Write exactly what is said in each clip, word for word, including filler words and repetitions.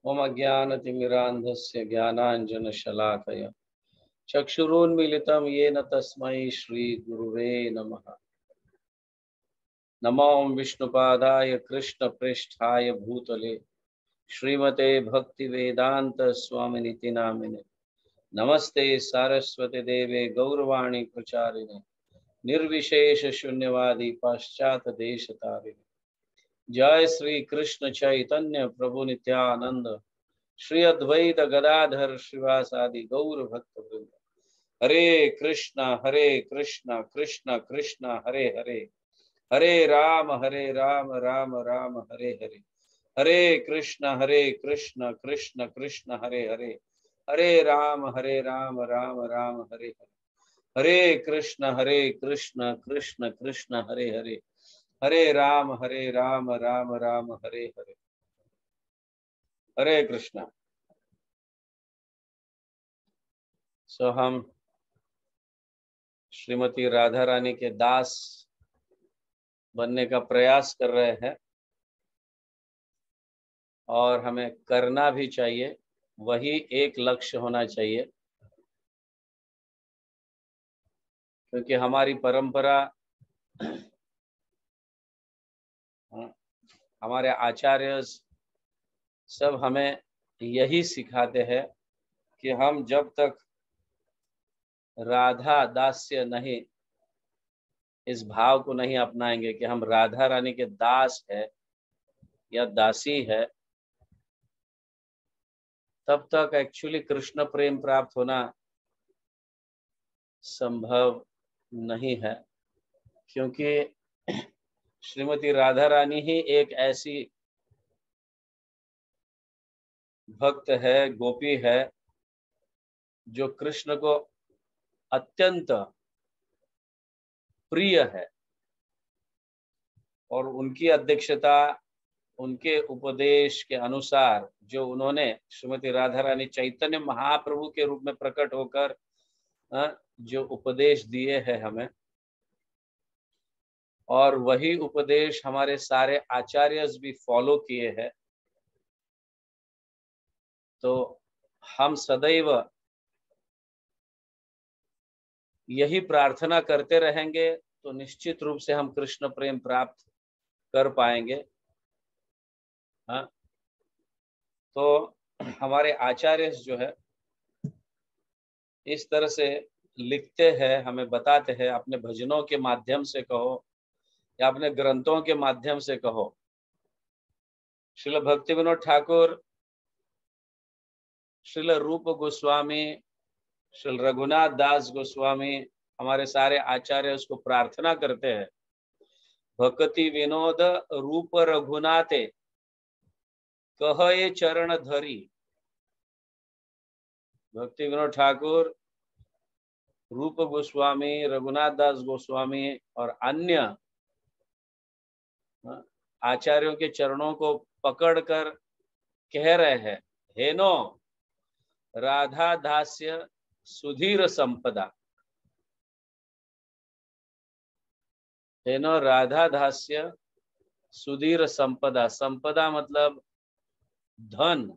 मम ज्ञानतिमिरान्धस्य ज्ञानाञ्जनशलाकया चक्षुरुन्मीलितं येन तस्मै श्रीगुरुवे नमः। नमो विष्णुपादाय कृष्णप्रेष्ठाय भूतले श्रीमते भक्तिवेदांत स्वामिनिति नामिने। नमस्ते सारस्वती देवे गौरवाणी प्रचारिणे निर्विशेष शून्यवादी पाश्चात देश तारिणे। जय श्री कृष्ण चैतन्य प्रभु नित्यानंद श्री अद्वैत गदाधर श्रीवासादि गौर भक्त वृंद। हरे कृष्णा हरे कृष्णा कृष्णा कृष्णा हरे हरे, हरे राम हरे राम राम राम हरे हरे। हरे कृष्णा हरे कृष्णा कृष्णा कृष्णा हरे हरे, हरे राम हरे राम राम राम हरे हरे। हरे कृष्णा हरे कृष्णा कृष्णा कृष्णा हरे हरे, हरे राम हरे राम राम राम हरे हरे। हरे कृष्णा। सो हम श्रीमती राधा रानी के दास बनने का प्रयास कर रहे हैं और हमें करना भी चाहिए, वही एक लक्ष्य होना चाहिए, क्योंकि हमारी परंपरा, हमारे आचार्य सब हमें यही सिखाते हैं कि हम जब तक राधा दास्य नहीं, इस भाव को नहीं अपनाएंगे कि हम राधा रानी के दास है या दासी है, तब तक एक्चुअली कृष्ण प्रेम प्राप्त होना संभव नहीं है। क्योंकि श्रीमती राधा रानी ही एक ऐसी भक्त है, गोपी है, जो कृष्ण को अत्यंत प्रिय है और उनकी अध्यक्षता, उनके उपदेश के अनुसार जो उन्होंने श्रीमती राधा रानी चैतन्य महाप्रभु के रूप में प्रकट होकर जो उपदेश दिए हैं हमें, और वही उपदेश हमारे सारे आचार्यस भी फॉलो किए हैं, तो हम सदैव यही प्रार्थना करते रहेंगे तो निश्चित रूप से हम कृष्ण प्रेम प्राप्त कर पाएंगे। हाँ, तो हमारे आचार्य जो है इस तरह से लिखते हैं, हमें बताते हैं, अपने भजनों के माध्यम से कहो या अपने ग्रंथों के माध्यम से कहो। श्रील भक्ति विनोद ठाकुर, श्रील रूप गोस्वामी, श्रील रघुनाथ दास गोस्वामी, हमारे सारे आचार्य उसको प्रार्थना करते हैं, भक्ति विनोद रूप रघुनाथे कहे चरण धरी। भक्ति विनोद ठाकुर, रूप गोस्वामी, रघुनाथ दास गोस्वामी और अन्य आचार्यों के चरणों को पकड़कर कह रहे हैं, हेनो राधा दास्य सुधीर संपदा। हेनो राधा दास्य सुधीर संपदा। संपदा मतलब धन,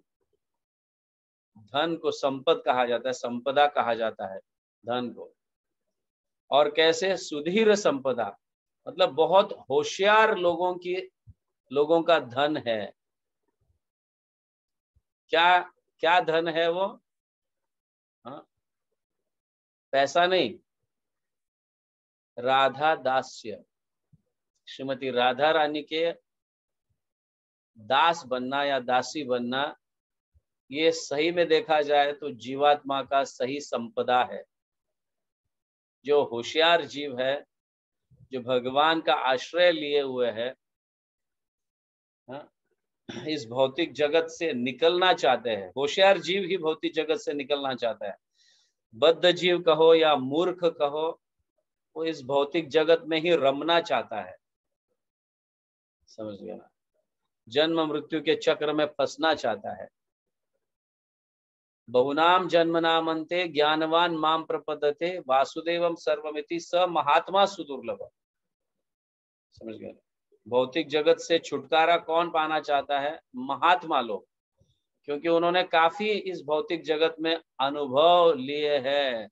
धन को संपद कहा जाता है, संपदा कहा जाता है धन को। और कैसे? सुधीर संपदा मतलब बहुत होशियार लोगों की, लोगों का धन है। क्या क्या धन है वो? हाँ, पैसा नहीं, राधा दास्य, श्रीमती राधा रानी के दास बनना या दासी बनना, ये सही में देखा जाए तो जीवात्मा का सही संपदा है। जो होशियार जीव है, जो भगवान का आश्रय लिए हुए है, इस भौतिक जगत से निकलना चाहते हैं। होशियार जीव ही भौतिक जगत से निकलना चाहता है। बद्ध जीव कहो या मूर्ख कहो, वो इस भौतिक जगत में ही रमना चाहता है। समझ गया ना? जन्म मृत्यु के चक्र में फंसना चाहता है। बहुनाम जन्मनाम अन्ते ज्ञानवान माम प्रपद्यते वासुदेवम सर्वमिति स महात्मा सुदुर्लभ। समझ गया? भौतिक जगत से छुटकारा कौन पाना चाहता है? महात्मा लोग। क्योंकि उन्होंने काफी इस भौतिक जगत में अनुभव लिए हैं।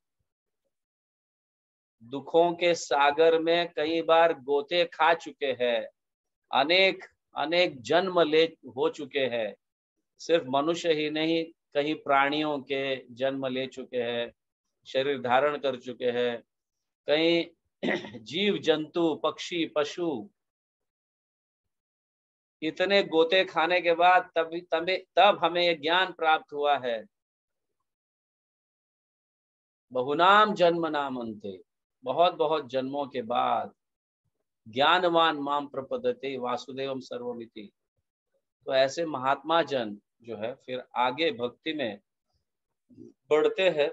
दुखों के सागर में कई बार गोते खा चुके हैं, अनेक अनेक जन्म ले हो चुके हैं। सिर्फ मनुष्य ही नहीं, कई प्राणियों के जन्म ले चुके हैं, शरीर धारण कर चुके हैं। कई जीव जंतु, पक्षी, पशु, इतने गोते खाने के बाद तब तब तब हमें यह ज्ञान प्राप्त हुआ है। बहुनाम जन्म नाम अंते, बहुत बहुत जन्मों के बाद ज्ञानवान माम प्रपद्यते वासुदेवम सर्वमिति। तो ऐसे महात्मा जन जो है फिर आगे भक्ति में बढ़ते हैं।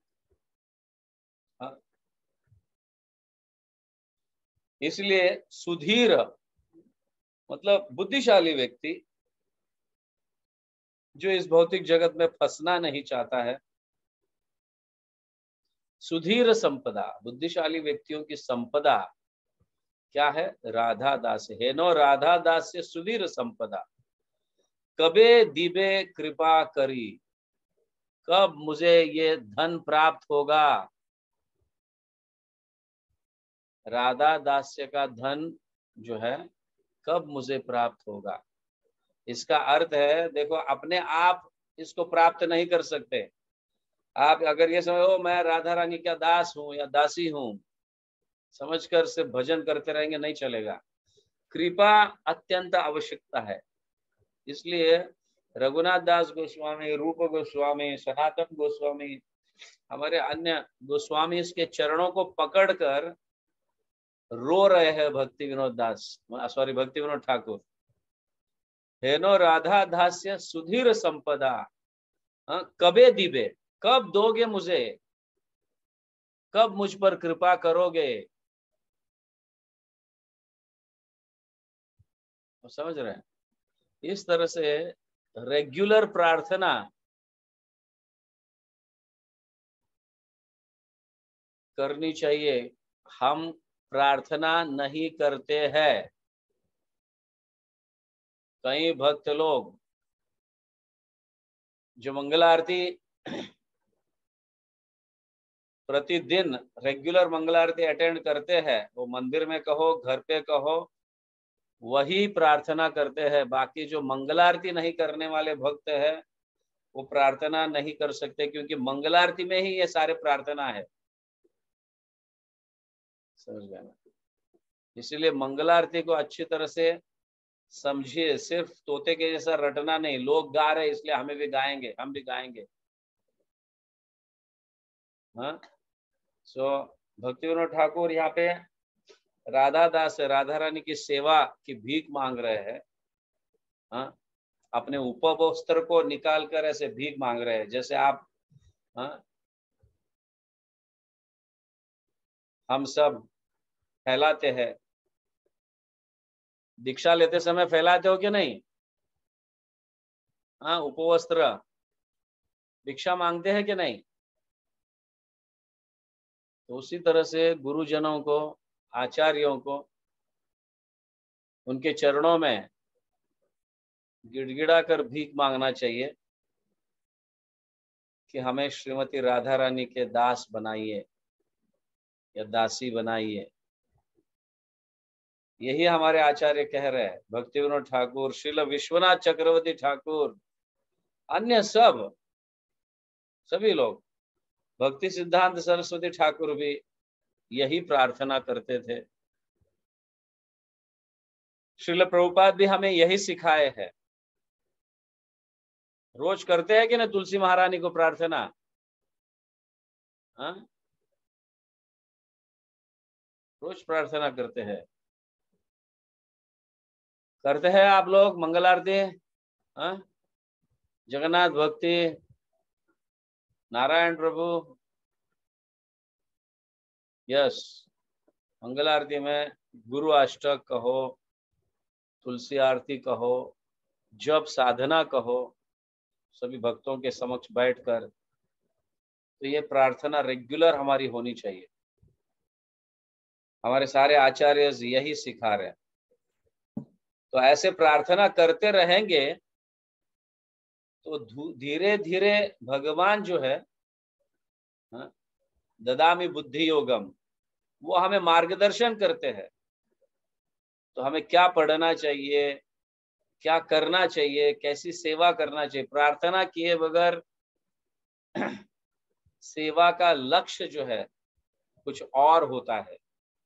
इसलिए सुधीर मतलब बुद्धिशाली व्यक्ति जो इस भौतिक जगत में फंसना नहीं चाहता है। सुधीर संपदा, बुद्धिशाली व्यक्तियों की संपदा क्या है? राधा दास है नो राधा दास से सुधीर संपदा। कबे दिबे कृपा करी, कब मुझे ये धन प्राप्त होगा? राधा दास्य का धन जो है कब मुझे प्राप्त होगा? इसका अर्थ है, देखो, अपने आप इसको प्राप्त नहीं कर सकते। आप अगर ये समझो मैं राधा रानी का दास हूं या दासी हूं, समझकर सिर्फ भजन करते रहेंगे, नहीं चलेगा। कृपा अत्यंत आवश्यकता है। इसलिए रघुनाथ दास गोस्वामी, रूप गोस्वामी, सनातन गोस्वामी, हमारे अन्य गोस्वामी इसके चरणों को पकड़कर रो रहे हैं। भक्ति विनोद दास सॉरी भक्ति विनोद ठाकुर, हेनो राधा दास्य सुधीर संपदा, कबे दिबे, कब दोगे मुझे, कब मुझ पर कृपा करोगे? तो समझ रहे हैं? इस तरह से रेगुलर प्रार्थना करनी चाहिए। हम प्रार्थना नहीं करते हैं। कई भक्त लोग जो मंगल आरती प्रतिदिन रेगुलर मंगल आरती अटेंड करते हैं, वो मंदिर में कहो, घर पे कहो, वही प्रार्थना करते हैं। बाकी जो मंगल आरती नहीं करने वाले भक्त हैं, वो प्रार्थना नहीं कर सकते, क्योंकि मंगल आरती में ही ये सारे प्रार्थना है। समझ गए ना? इसीलिए मंगल आरती को अच्छी तरह से समझिए। सिर्फ तोते के जैसा रटना नहीं, लोग गा रहे इसलिए हमें भी गाएंगे, हम भी गाएंगे। हाँ, सो भक्ति विनोद ठाकुर यहाँ पे राधा दास, राधा रानी की सेवा की भीख मांग रहे हैं। हाँ, अपने उपवस्त्र को निकाल कर ऐसे भीख मांग रहे हैं, जैसे आप, हाँ, हम सब फैलाते हैं। दीक्षा लेते समय फैलाते हो कि नहीं? हाँ, उपवस्त्र भिक्षा मांगते हैं कि नहीं? तो उसी तरह से गुरुजनों को, आचार्यों को, उनके चरणों में गिड़गिड़ा कर भीख मांगना चाहिए कि हमें श्रीमती राधा रानी के दास बनाइए या दासी बनाइए। यही हमारे आचार्य कह रहे हैं। भक्ति विनोद ठाकुर, श्रील विश्वनाथ चक्रवर्ती ठाकुर, अन्य सब सभी लोग, भक्ति सिद्धांत सरस्वती ठाकुर भी यही प्रार्थना करते थे। श्रील प्रभुपाद भी हमें यही सिखाए हैं। रोज करते हैं कि ना तुलसी महारानी को प्रार्थना? हाँ, रोज प्रार्थना करते हैं। करते हैं आप लोग मंगल आरती? हाँ, जगन्नाथ भक्ति, नारायण प्रभु, यस, मंगल आरती में गुरु अष्टक कहो, तुलसी आरती कहो, जप साधना कहो, सभी भक्तों के समक्ष बैठकर। तो ये प्रार्थना रेगुलर हमारी होनी चाहिए। हमारे सारे आचार्य यही सिखा रहे हैं। तो ऐसे प्रार्थना करते रहेंगे तो धीरे धीरे भगवान जो है, हाँ, ददामि बुद्धि योगम, वो हमें मार्गदर्शन करते हैं। तो हमें क्या पढ़ना चाहिए, क्या करना चाहिए, कैसी सेवा करना चाहिए। प्रार्थना किए बगैर सेवा का लक्ष्य जो है कुछ और होता है।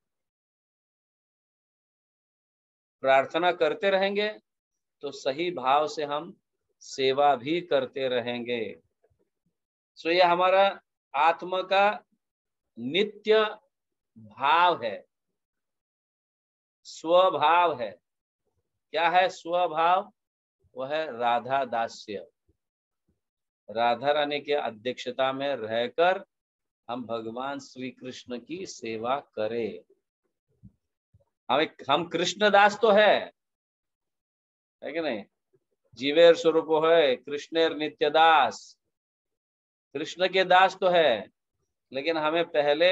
प्रार्थना करते रहेंगे तो सही भाव से हम सेवा भी करते रहेंगे। सो ये हमारा आत्मा का नित्य भाव है, स्वभाव है। क्या है स्वभाव? वह है राधा दास्य। राधा रानी के अध्यक्षता में रहकर हम भगवान श्री कृष्ण की सेवा करें। हम हम कृष्ण दास तो है, है कि नहीं? जीवेर स्वरूप है कृष्णेर नित्य दास, कृष्ण के दास तो है, लेकिन हमें पहले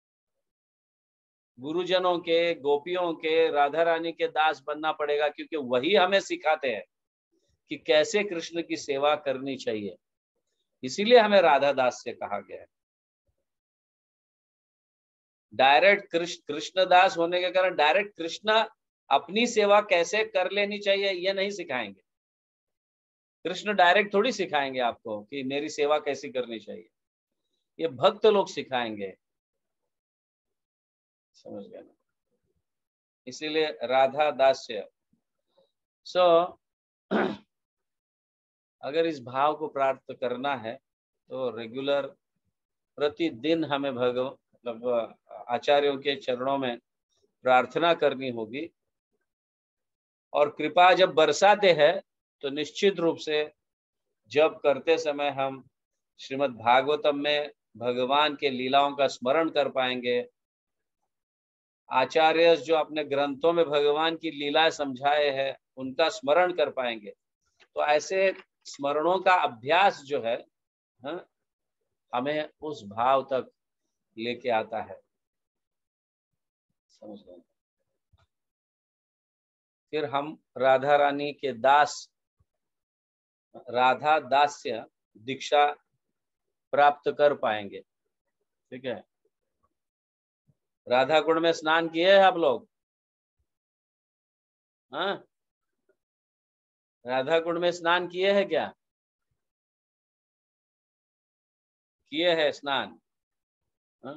गुरुजनों के, गोपियों के, राधा रानी के दास बनना पड़ेगा, क्योंकि वही हमें सिखाते हैं कि कैसे कृष्ण की सेवा करनी चाहिए। इसीलिए हमें राधा दास से कहा गया है। डायरेक्ट कृष्ण कृष्ण दास होने के कारण डायरेक्ट कृष्ण अपनी सेवा कैसे कर लेनी चाहिए ये नहीं सिखाएंगे। कृष्ण डायरेक्ट थोड़ी सिखाएंगे आपको कि मेरी सेवा कैसी करनी चाहिए, ये भक्त लोग सिखाएंगे। समझ गए ना? इसीलिए राधा दास्य। सो so, अगर इस भाव को प्राप्त करना है तो रेगुलर प्रतिदिन हमें भगवान मतलब आचार्यों के चरणों में प्रार्थना करनी होगी। और कृपा जब बरसाते हैं तो निश्चित रूप से जब करते समय हम श्रीमद् भागवतम में भगवान के लीलाओं का स्मरण कर पाएंगे। आचार्य जो अपने ग्रंथों में भगवान की लीला समझाए हैं उनका स्मरण कर पाएंगे। तो ऐसे स्मरणों का अभ्यास जो है, हाँ, हमें उस भाव तक लेके आता है। समझ गए? फिर हम राधा रानी के दास, राधा दास्य दीक्षा प्राप्त कर पाएंगे। ठीक है? राधा कुंड में स्नान किए हैं आप लोग? हाँ, राधा कुंड में स्नान किए हैं क्या? किए हैं स्नान? हाँ?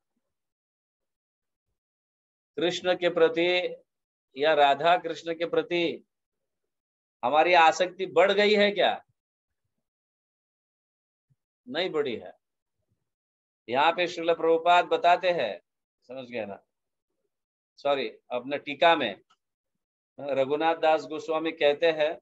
कृष्ण के प्रति या राधा कृष्ण के प्रति हमारी आसक्ति बढ़ गई है क्या? नहीं बढ़ी है। यहाँ पे श्रील प्रभुपाद बताते हैं, समझ गए ना? सॉरी, अपने टीका में रघुनाथ दास गोस्वामी कहते हैं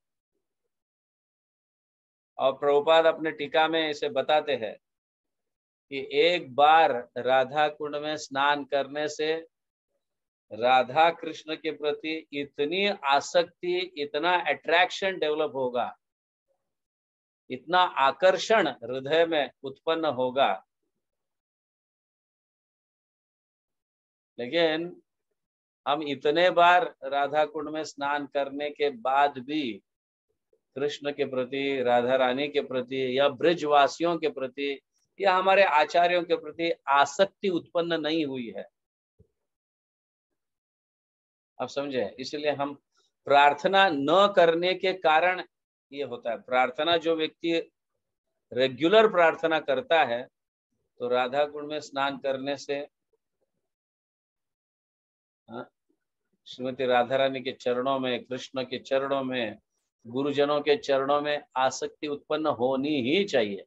और प्रभुपाद अपने टीका में इसे बताते हैं कि एक बार राधा कुंड में स्नान करने से राधा कृष्ण के प्रति इतनी आसक्ति, इतना अट्रैक्शन डेवलप होगा, इतना आकर्षण हृदय में उत्पन्न होगा। लेकिन हम इतने बार राधा कुंड में स्नान करने के बाद भी कृष्ण के प्रति, राधा रानी के प्रति या ब्रजवासियों के प्रति या हमारे आचार्यों के प्रति आसक्ति उत्पन्न नहीं हुई है। आप समझे? इसलिए हम प्रार्थना न करने के कारण ये होता है। प्रार्थना जो व्यक्ति रेगुलर प्रार्थना करता है तो राधा कुंड में स्नान करने से श्रीमती राधा रानी के चरणों में, कृष्ण के चरणों में, गुरुजनों के चरणों में आसक्ति उत्पन्न होनी ही चाहिए,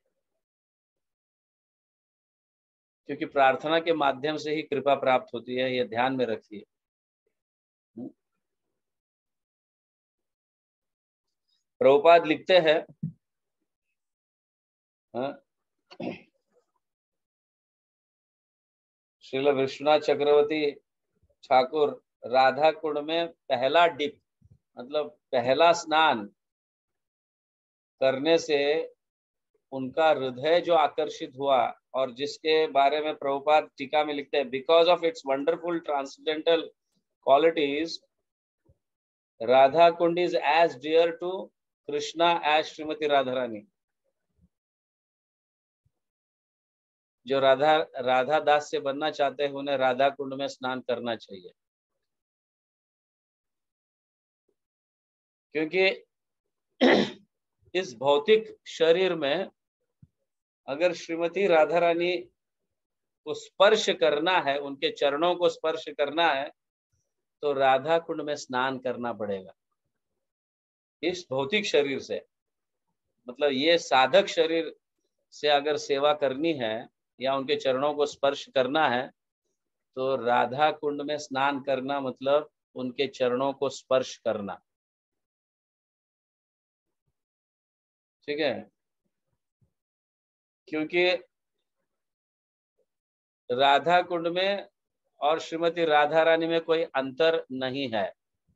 क्योंकि प्रार्थना के माध्यम से ही कृपा प्राप्त होती है। ये ध्यान में रखिए। प्रभुपाद लिखते हैं, श्रील विश्वनाथ चक्रवर्ती ठाकुर राधा कुंड में पहला डिप मतलब पहला स्नान करने से उनका हृदय जो आकर्षित हुआ, और जिसके बारे में प्रभुपाद टीका में लिखते हैं, because of its wonderful transcendental qualities Radha Kund is as dear to Krishna as Shrimati Radha Rani. जो राधा राधा दास से बनना चाहते हैं उन्हें राधा कुंड में स्नान करना चाहिए, क्योंकि इस भौतिक शरीर में अगर श्रीमती राधा रानी को स्पर्श करना है, उनके चरणों को स्पर्श करना है, तो राधा कुंड में स्नान करना पड़ेगा। इस भौतिक शरीर से, मतलब ये साधक शरीर से अगर सेवा करनी है या उनके चरणों को स्पर्श करना है, तो राधा कुंड में स्नान करना मतलब उनके चरणों को स्पर्श करना। ठीक है, क्योंकि राधा कुंड में और श्रीमती राधा रानी में कोई अंतर नहीं है।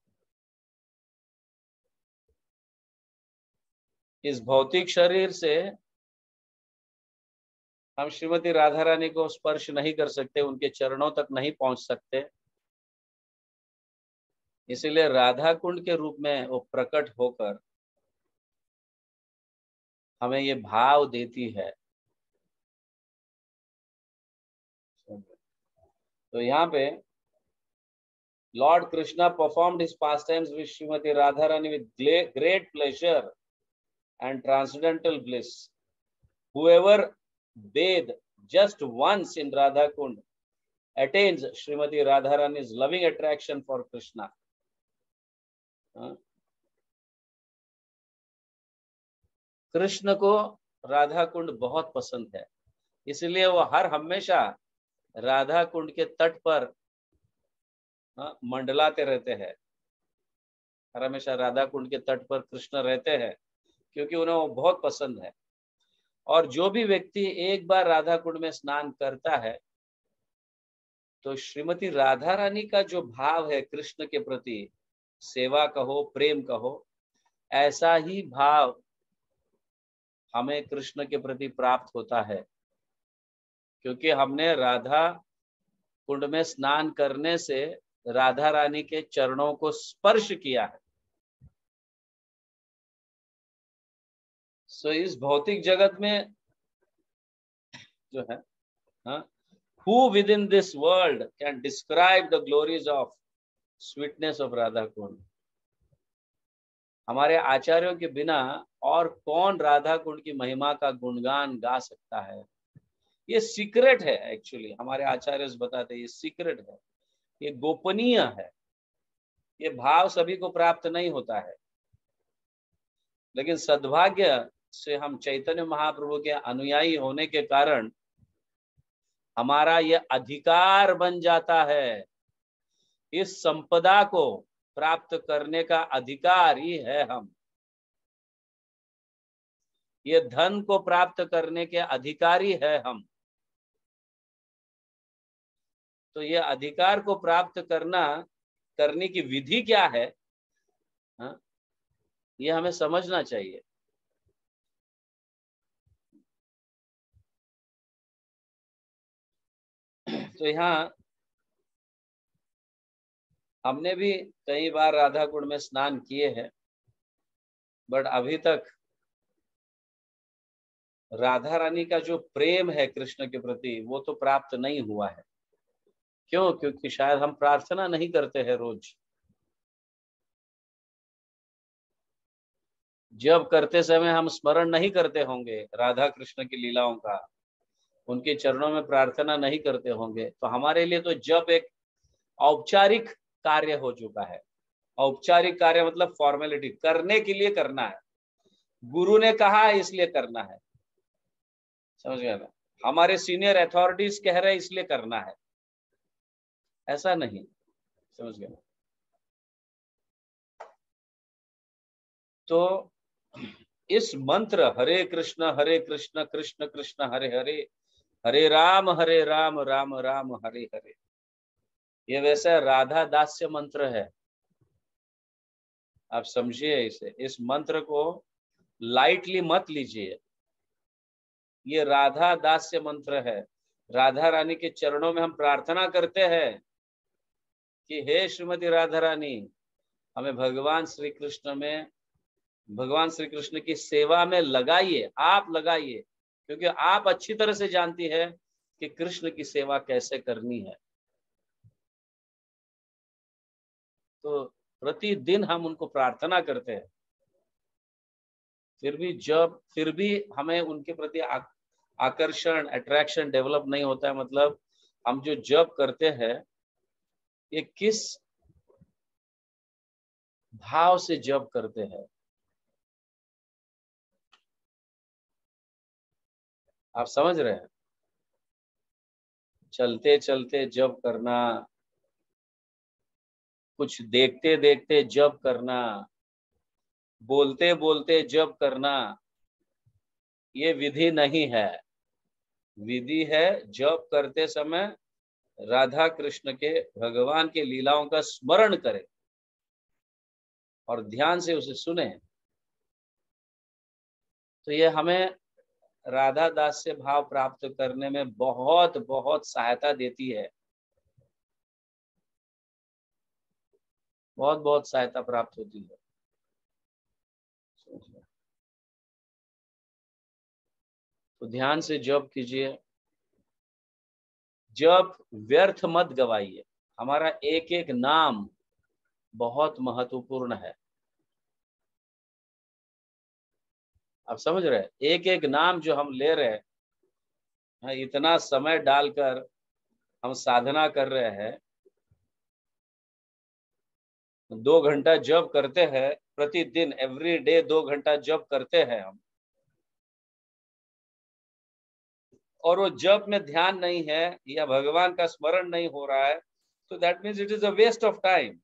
इस भौतिक शरीर से हम श्रीमती राधा रानी को स्पर्श नहीं कर सकते, उनके चरणों तक नहीं पहुंच सकते, इसीलिए राधा कुंड के रूप में वो प्रकट होकर हमें ये भाव देती है। तो यहाँ पे lord Krishna performed his pastimes with Shrimati Radha Rani with great pleasure and transcendental bliss. Whoever bathed just once in Radha Kund attains Srimati Radharani's loving attraction for Krishna. Krishna को राधा कुंड बहुत पसंद है, इसलिए वो हर हमेशा राधा कुंड के तट पर मंडलाते रहते हैं। हर हमेशा राधा कुंड के तट पर कृष्ण रहते हैं, क्योंकि उन्हें वो बहुत पसंद है। और जो भी व्यक्ति एक बार राधा कुंड में स्नान करता है, तो श्रीमती राधा रानी का जो भाव है कृष्ण के प्रति, सेवा कहो, प्रेम कहो, ऐसा ही भाव हमें कृष्ण के प्रति प्राप्त होता है, क्योंकि हमने राधा कुंड में स्नान करने से राधा रानी के चरणों को स्पर्श किया है। सो इस भौतिक जगत में जो है, हाँ, who within this world can describe the glories of sweetness of Radha Kund? हमारे आचार्यों के बिना और कौन राधा कुंड की महिमा का गुणगान गा सकता है? ये सीक्रेट है, एक्चुअली हमारे आचार्य बताते हैं, ये सीक्रेट है, ये गोपनीय है। ये भाव सभी को प्राप्त नहीं होता है, लेकिन सद्भाग्य से हम चैतन्य महाप्रभु के अनुयायी होने के कारण हमारा ये अधिकार बन जाता है। इस संपदा को प्राप्त करने का अधिकारी है हम, ये धन को प्राप्त करने के अधिकारी है हम। तो ये अधिकार को प्राप्त करना करने की विधि क्या है, हाँ, ये हमें समझना चाहिए। तो यहाँ हमने भी कई बार राधा कुंड में स्नान किए हैं, बट अभी तक राधा रानी का जो प्रेम है कृष्ण के प्रति, वो तो प्राप्त नहीं हुआ है। क्यों? क्योंकि शायद हम प्रार्थना नहीं करते हैं रोज। जब करते समय हम स्मरण नहीं करते होंगे राधा कृष्ण की लीलाओं का, उनके चरणों में प्रार्थना नहीं करते होंगे, तो हमारे लिए तो जब एक औपचारिक कार्य हो चुका है। औपचारिक कार्य मतलब फॉर्मेलिटी, करने के लिए करना है, गुरु ने कहा इसलिए करना है, समझ गया ना? हमारे सीनियर अथॉरिटीज कह रहे इसलिए करना है, ऐसा नहीं, समझ गया ना? तो इस मंत्र हरे कृष्ण हरे कृष्ण कृष्ण कृष्ण हरे हरे, हरे राम हरे राम राम राम हरे हरे, ये वैसा राधा दास्य मंत्र है। आप समझिए इसे, इस मंत्र को लाइटली मत लीजिए। ये राधा दास्य मंत्र है। राधा रानी के चरणों में हम प्रार्थना करते हैं कि हे श्रीमती राधा रानी, हमें भगवान श्री कृष्ण में भगवान श्री कृष्ण की सेवा में लगाइए, आप लगाइए, क्योंकि आप अच्छी तरह से जानती है कि कृष्ण की सेवा कैसे करनी है। तो प्रतिदिन हम उनको प्रार्थना करते हैं, फिर भी जब फिर भी हमें उनके प्रति आ, आकर्षण, अट्रैक्शन डेवलप नहीं होता है। मतलब हम जो जप करते हैं ये किस भाव से जप करते हैं, आप समझ रहे हैं? चलते चलते जप करना, कुछ देखते देखते जप करना, बोलते बोलते जप करना, ये विधि नहीं है। विधि है जप करते समय राधा कृष्ण के, भगवान के लीलाओं का स्मरण करें और ध्यान से उसे सुने। तो ये हमें राधा दास से भाव प्राप्त करने में बहुत बहुत सहायता देती है, बहुत बहुत सहायता प्राप्त होती है। तो ध्यान से जप कीजिए, जप व्यर्थ मत गवाइए। हमारा एक एक नाम बहुत महत्वपूर्ण है, आप समझ रहे हैं? एक एक नाम जो हम ले रहे हैं, इतना समय डालकर हम साधना कर रहे हैं, दो घंटा जप करते हैं प्रतिदिन, एवरी डे दो घंटा जप करते हैं हम, और वो जप में ध्यान नहीं है या भगवान का स्मरण नहीं हो रहा है, तो that means it is a waste of time.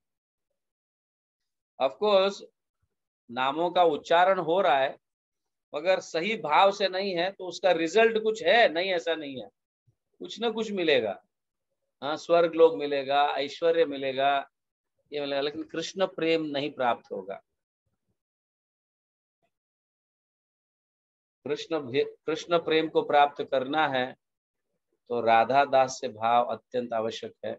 Of course नामों का उच्चारण हो रहा है, मगर सही भाव से नहीं है तो उसका रिजल्ट कुछ है नहीं, ऐसा नहीं है, कुछ ना कुछ मिलेगा। हाँ, स्वर्ग लोग मिलेगा, ऐश्वर्य मिलेगा, ये मिलेगा, लेकिन कृष्ण प्रेम नहीं प्राप्त होगा। कृष्ण कृष्ण प्रेम को प्राप्त करना है तो राधा दास से भाव अत्यंत आवश्यक है,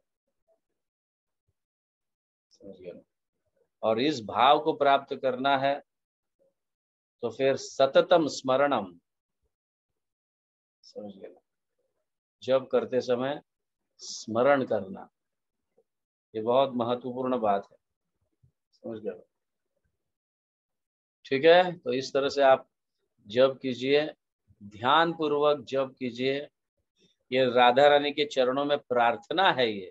समझिए ना? और इस भाव को प्राप्त करना है तो फिर सततम स्मरणम, समझिए ना, जब करते समय स्मरण करना, ये बहुत महत्वपूर्ण बात है, समझ गए? ठीक है, तो इस तरह से आप जप कीजिए, ध्यान पूर्वक जप कीजिए। ये राधा रानी के चरणों में प्रार्थना है ये।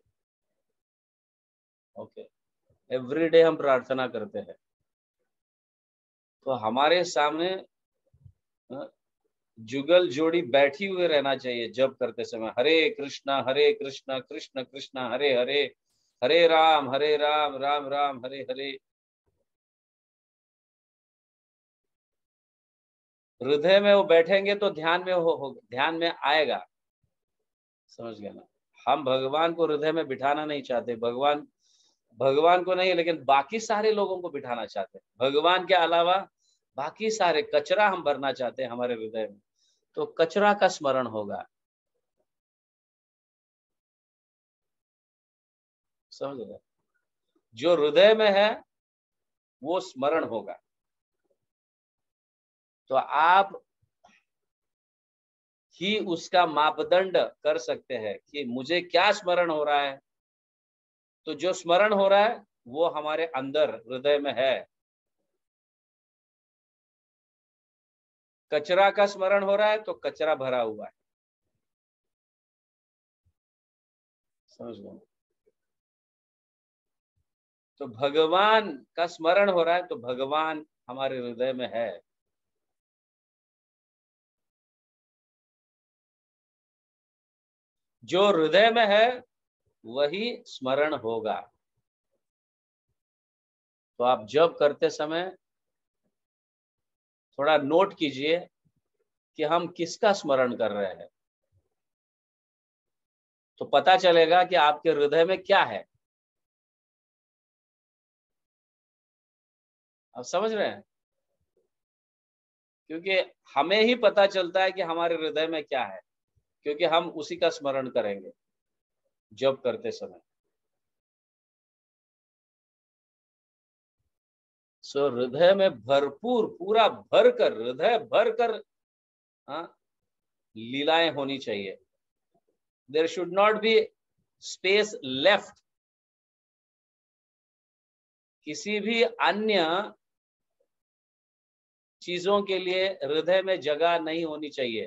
ओके, एवरीडे हम प्रार्थना करते हैं, तो हमारे सामने अ, जुगल जोड़ी बैठी हुए रहना चाहिए जप करते समय। हरे कृष्णा हरे कृष्णा कृष्ण कृष्ण हरे हरे, हरे राम हरे राम राम राम हरे हरे। हृदय में वो बैठेंगे तो ध्यान में हो, हो ध्यान में आएगा, समझ गए ना? हम भगवान को हृदय में बिठाना नहीं चाहते, भगवान भगवान को नहीं, लेकिन बाकी सारे लोगों को बिठाना चाहते हैं। भगवान के अलावा बाकी सारे कचरा हम भरना चाहते हैं हमारे हृदय में, तो कचरा का स्मरण होगा, समझ गए? जो हृदय में है वो स्मरण होगा। तो आप ही उसका मापदंड कर सकते हैं कि मुझे क्या स्मरण हो रहा है। तो जो स्मरण हो रहा है वो हमारे अंदर हृदय में है। कचरा का स्मरण हो रहा है तो कचरा भरा हुआ है, समझ लो। तो भगवान का स्मरण हो रहा है तो भगवान हमारे हृदय में है। जो हृदय में है वही स्मरण होगा। तो आप जब करते समय थोड़ा नोट कीजिए कि हम किसका स्मरण कर रहे हैं, तो पता चलेगा कि आपके हृदय में क्या है। आप समझ रहे हैं? क्योंकि हमें ही पता चलता है कि हमारे हृदय में क्या है, क्योंकि हम उसी का स्मरण करेंगे जब करते समय। सो हृदय में भरपूर, पूरा भर कर, हृदय भर कर हाँ लीलाएं होनी चाहिए। There should not be space left, किसी भी अन्य चीजों के लिए हृदय में जगह नहीं होनी चाहिए।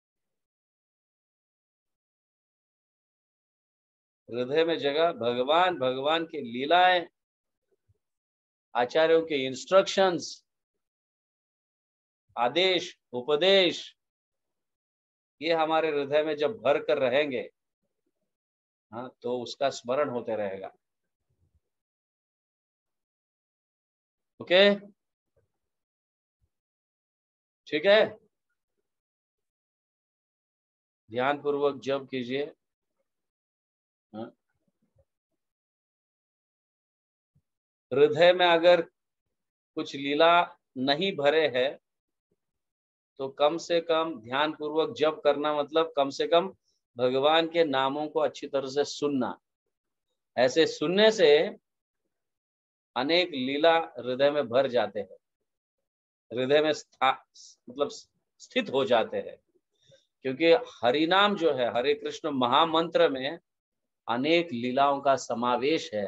हृदय में जगह भगवान, भगवान की लीलाएं, आचार्यों के इंस्ट्रक्शंस, आदेश, उपदेश, ये हमारे हृदय में जब भर कर रहेंगे हाँ तो उसका स्मरण होते रहेगा। ओके, ठीक है, ध्यान पूर्वक जप कीजिए। हाँ? हृदय में अगर कुछ लीला नहीं भरे है तो कम से कम ध्यान पूर्वक जप करना, मतलब कम से कम भगवान के नामों को अच्छी तरह से सुनना। ऐसे सुनने से अनेक लीला हृदय में भर जाते हैं, हृदय में मतलब स्थित हो जाते हैं। क्योंकि हरि नाम जो है, हरे कृष्ण महामंत्र में अनेक लीलाओं का समावेश है।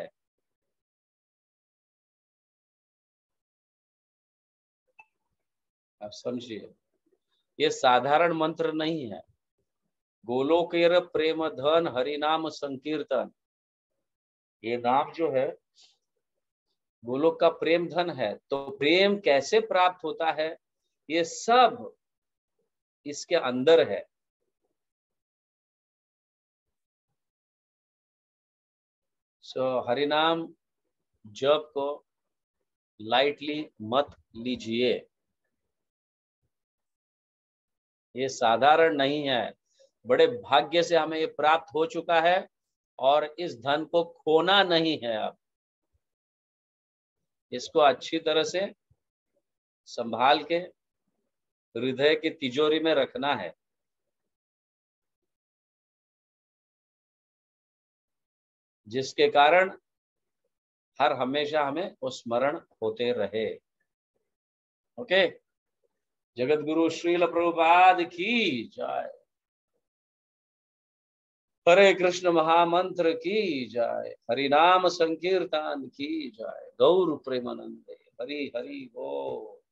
आप समझिए, ये साधारण मंत्र नहीं है। गोलोकेर प्रेम धन हरि नाम संकीर्तन, ये नाम जो है गोलोक का प्रेम धन है। तो प्रेम कैसे प्राप्त होता है, ये सब इसके अंदर है। सो so, हरि नाम जप को लाइटली मत लीजिए, ये साधारण नहीं है। बड़े भाग्य से हमें ये प्राप्त हो चुका है और इस धन को खोना नहीं है। अब इसको अच्छी तरह से संभाल के हृदय की तिजोरी में रखना है, जिसके कारण हर हमेशा हमें वो स्मरण होते रहे। ओके, जगत गुरु श्रील प्रभुपाद की जय, हरे कृष्ण महामंत्र की जय, हरि नाम संकीर्तन की जय, गौर प्रेमानंदे, हरि हरि बोल।